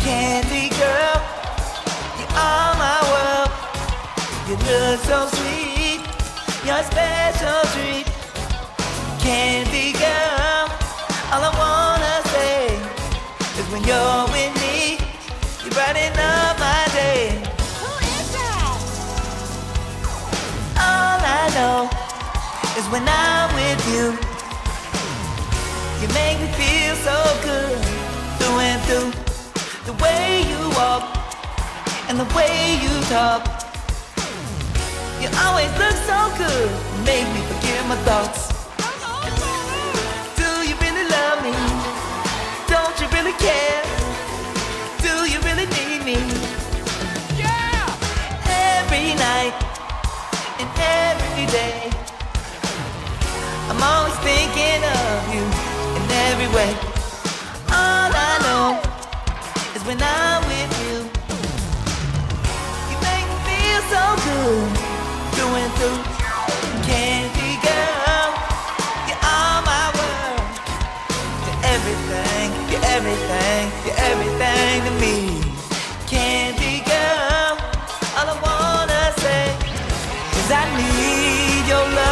Candy girl, you are my world. You look so sweet, you're a special treat. Candy girl, all I wanna say is when you're with me, you brighten up my day. Who is that? All I know is when I'm with you, you make me feel so good, through and through. The way you walk and the way you talk, you always look so good, make me forget my thoughts. Do you really love me? Don't you really care? Do you really need me? Yeah! Every night and every day, I'm always thinking of you in every way. All I know is when I'm with you, you make me feel so good, through and through. Candy girl, you are my world. You're everything, you're everything, you're everything to me. Candy girl, all I wanna say is I need your love.